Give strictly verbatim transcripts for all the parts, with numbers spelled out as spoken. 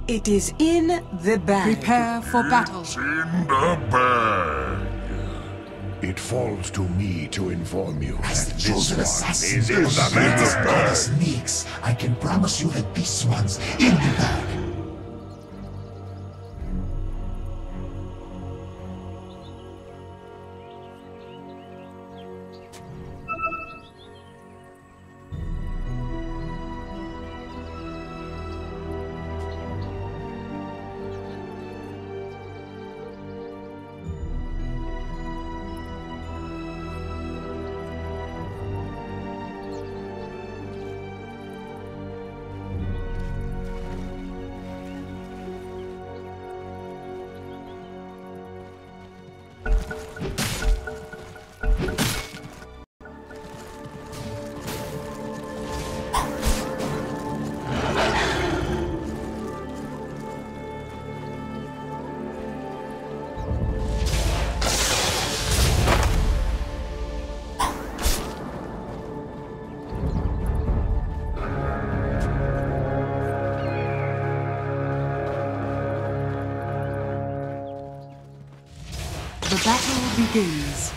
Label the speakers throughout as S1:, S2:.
S1: It is in the bag.
S2: Prepare for battle.
S3: It's in the bag.
S4: It falls to me to inform you
S5: As
S4: that
S5: the
S4: this
S5: chosen
S4: one
S5: assassin,
S4: is in the
S5: greatest
S4: bag.
S5: goddess Nyx, I can promise you that this one's in the bag.
S2: The battle begins.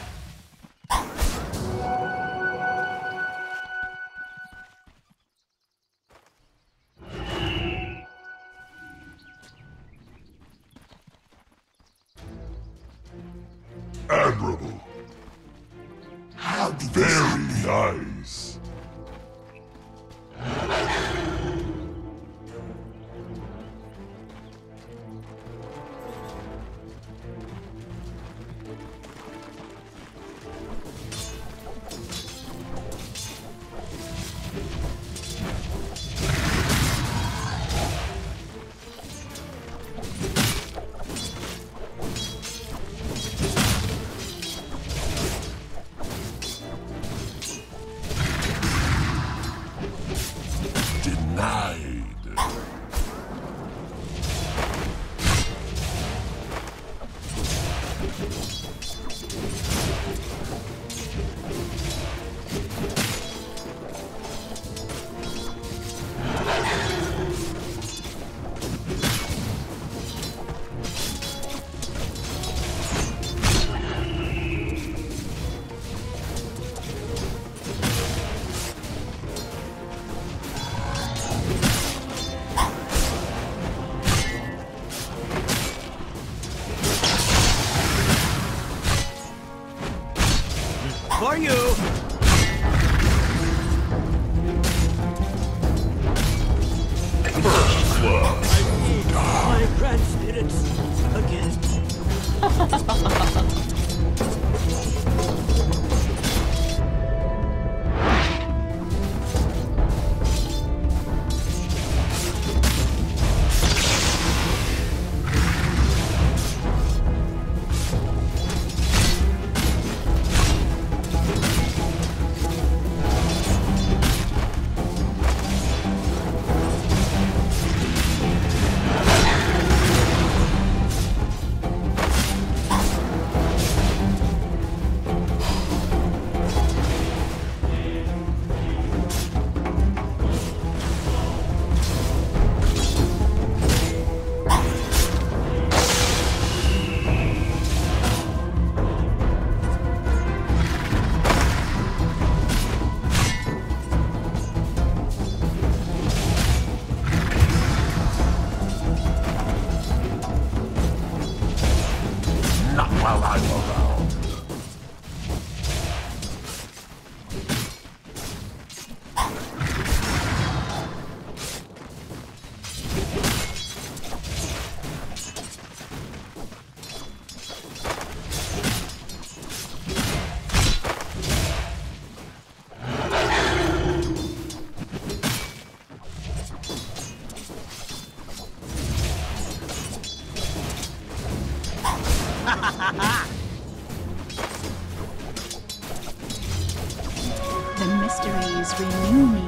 S3: Admirable.
S5: How did this happen?
S3: Very nice. Denied.
S6: For you!
S3: First blood.
S6: My grand spirits again.
S3: Not while I'm around.
S7: The mysteries renew me.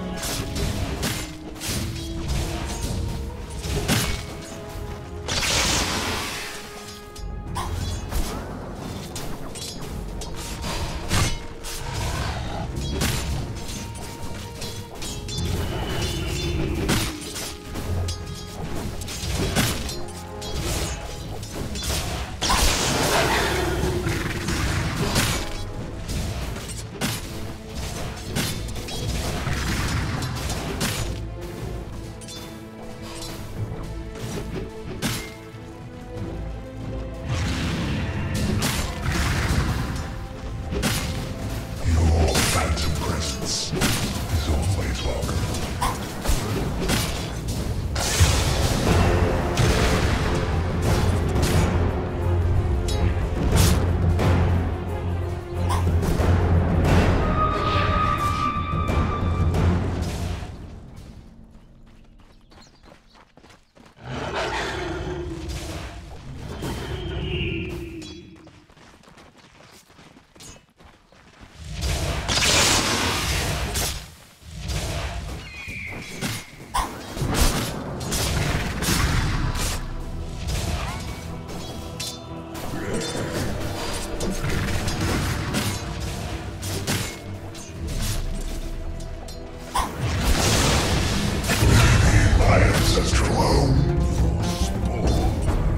S3: Clone your spawn.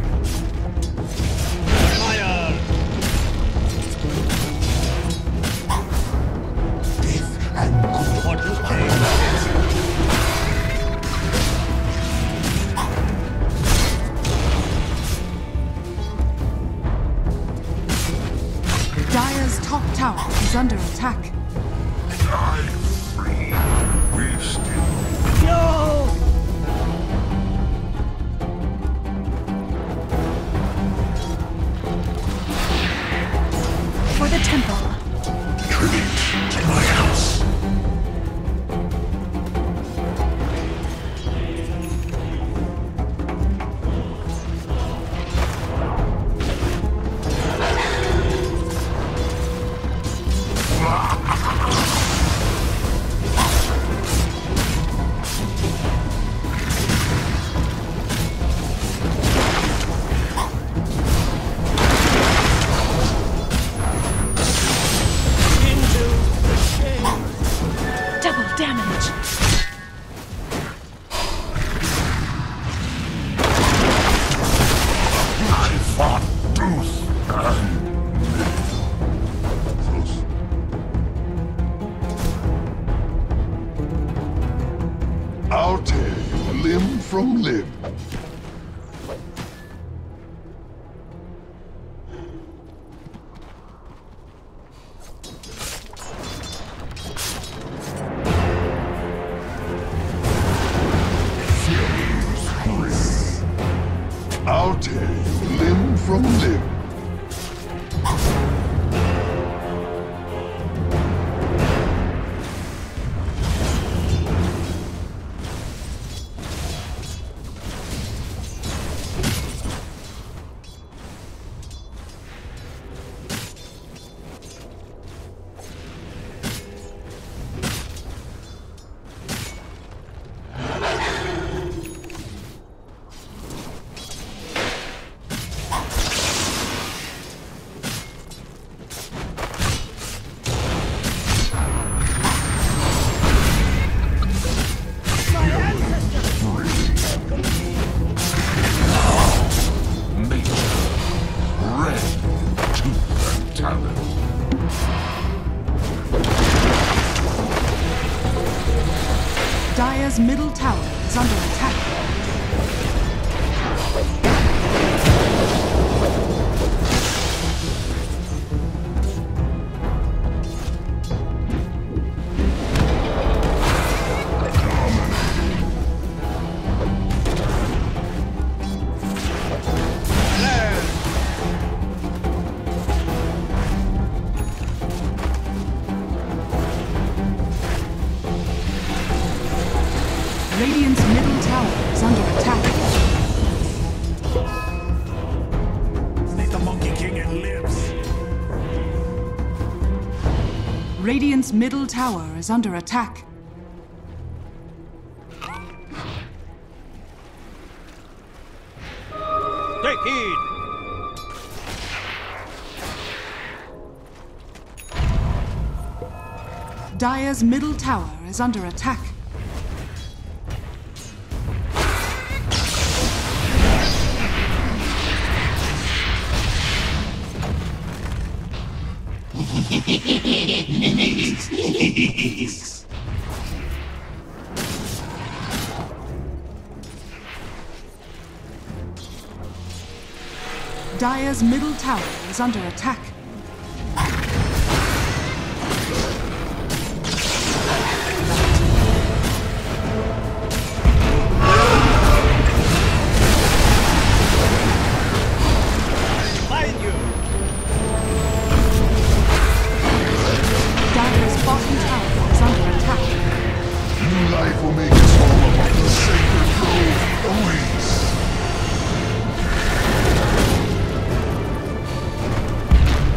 S6: Fire!
S5: Death and good.
S6: What to take?
S2: Dire's top tower is under attack.
S3: Die free. We still
S6: No!
S7: For the temple.
S3: tribute to my house.
S6: Into the shade!
S7: Double damage.
S3: I fought tooth and nail.
S4: I'll tear you limb from limb. I'll tear you limb from limb.
S3: Nature. Red tooth and talon.
S2: Dire's middle tower is under attack. Radiant's middle tower is under attack.
S6: Leave the Monkey King and lives.
S2: Radiant's middle tower is under attack.
S6: Take heed!
S2: Dire's middle tower is under attack. Dire's middle tower is under attack.
S6: Find you!
S2: Dire's bottom tower is under attack.
S4: New life will make its home among the sacred grove awaits.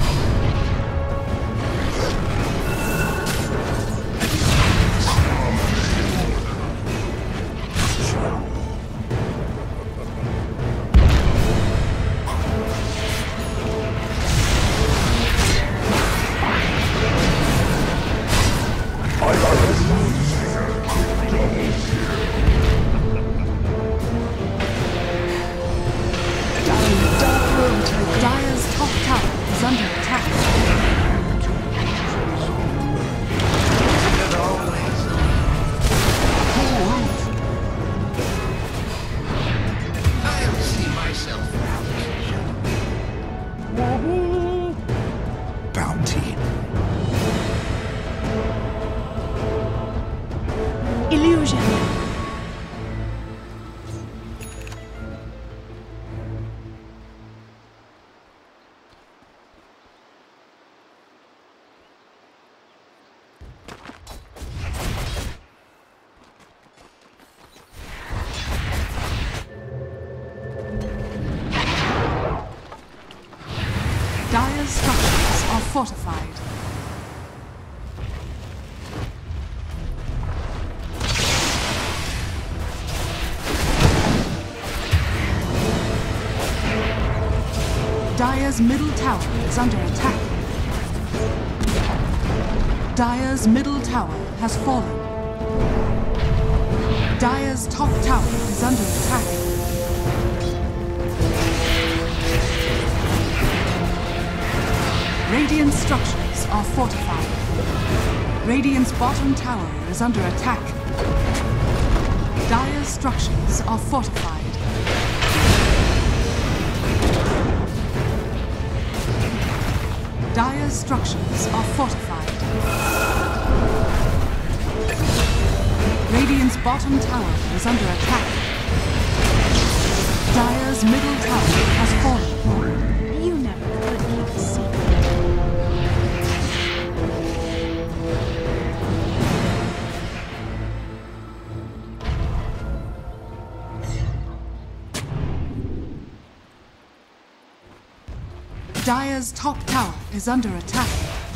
S2: Dire's structures are fortified. Dire's middle tower is under attack. Dire's middle tower has fallen. Dire's top tower is under attack. Radiant structures are fortified. Radiant's bottom tower is under attack. Dire's structures are fortified. Dire's structures are fortified. Radiant's bottom tower is under attack. Dire's middle tower has fallen.
S7: You never could keep a secret.
S2: Dire's top tower is under attack.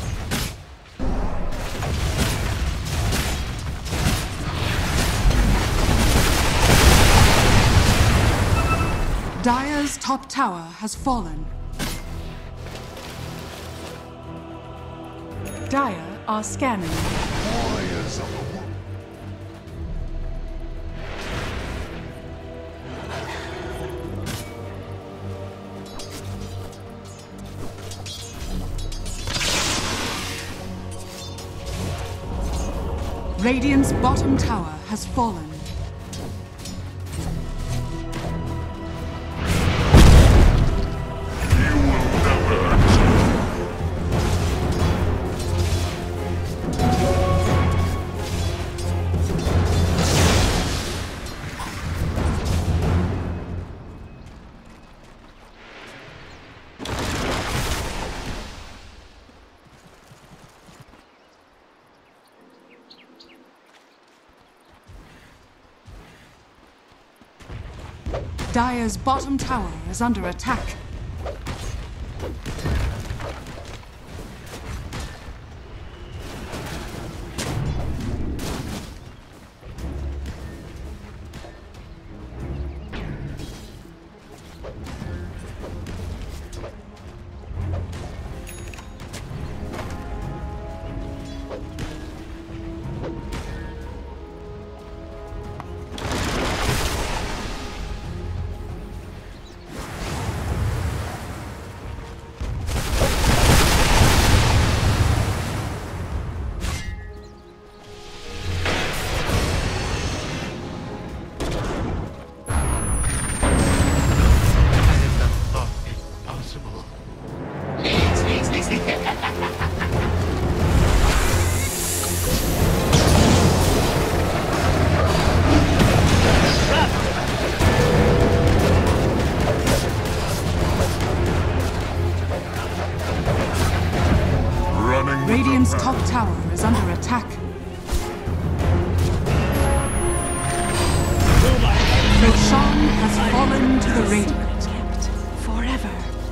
S2: Dire's top tower has fallen. Dire are scanning.
S4: Warriors of the world.
S2: Radiant's bottom tower has fallen.
S3: You will never achieve.
S2: Dire's bottom tower is under attack. Radiant's top tower is under attack. Roshan has fallen to the Radiant.
S7: Kept forever.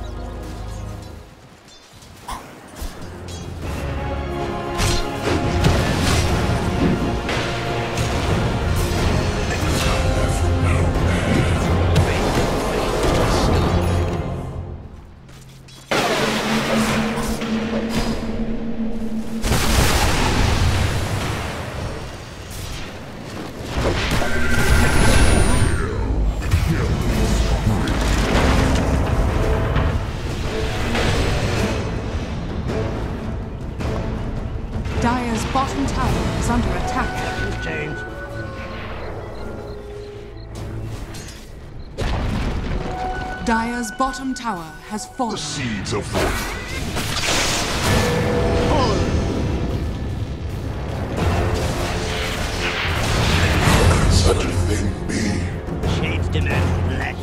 S2: Dire's bottom tower is under attack.
S6: Change.
S2: Dire's bottom tower has
S4: The
S2: fallen.
S4: seeds of fortune. Could such a thing be?
S6: Shades demand flesh.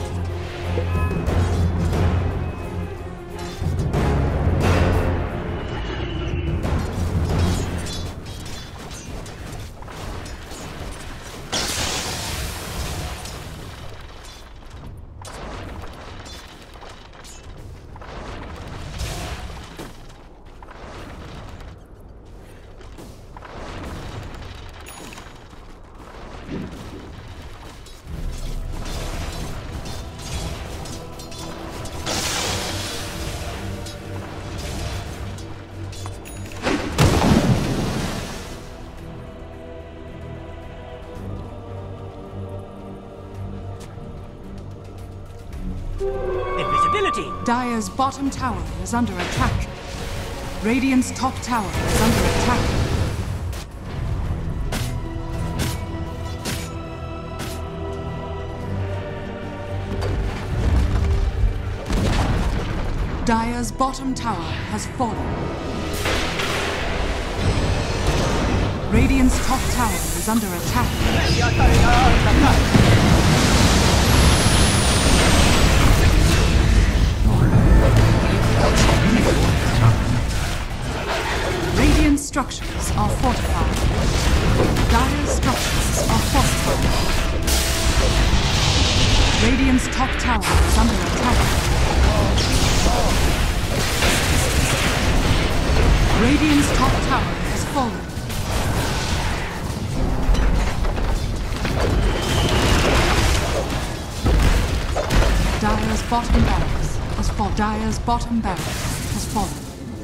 S6: Invisibility!
S2: Dire's bottom tower is under attack. Radiant's top tower is under attack. Dire's bottom tower has fallen. Radiant's top tower is under attack. Radiant structures are fortified. Dire's structures are fortified. Radiant's top tower is under attack. Radiant's top tower has fallen. Dire's bottom barracks has fallen. Dire's bottom barracks has fallen.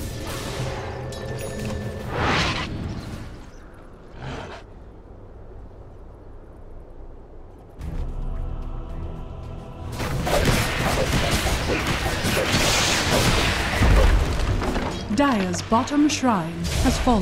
S2: Dire's bottom shrine has fallen.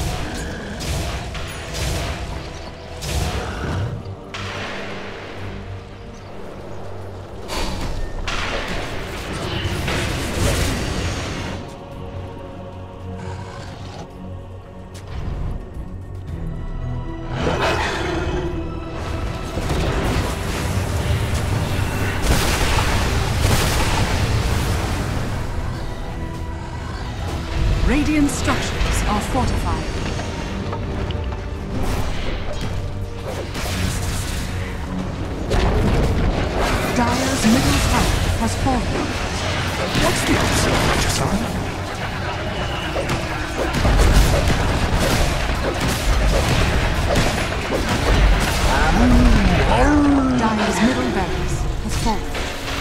S2: Radiant structures are fortified. Dire's middle tower has fallen.
S6: What's the answer, Rajasan?
S2: Dire's middle barracks has fallen.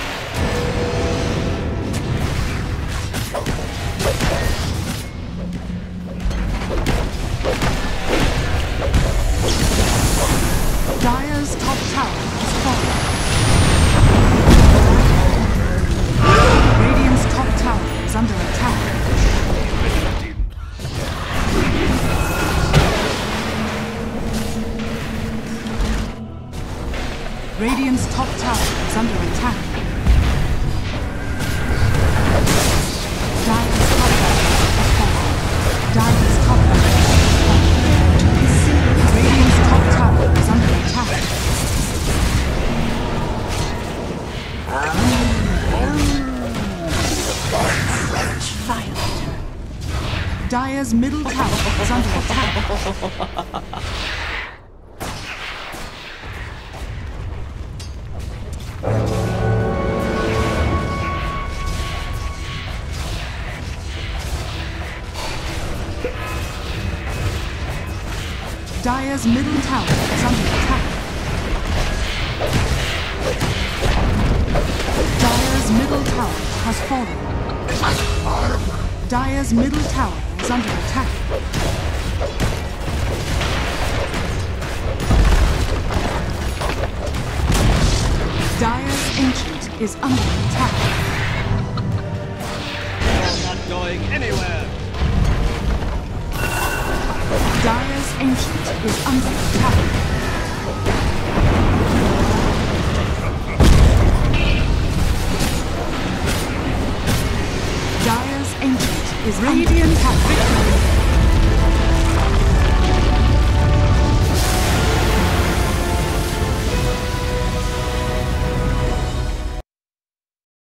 S2: Dire's top tower has fallen. Radiant's top tower is under attack. Radiant's top tower is under attack. Dire's top barracks has fallen. Dire's top barracks has fallen. Radiant's top tower is under attack. Violator. Dire's middle tower is under attack. Dire's middle tower is under attack. Dire's middle tower has fallen. Dire's middle tower is under attack. Dire's ancient is under attack.
S6: You're not going anywhere!
S2: Dire's ancient is under attack. Dire's ancient is radiant victory.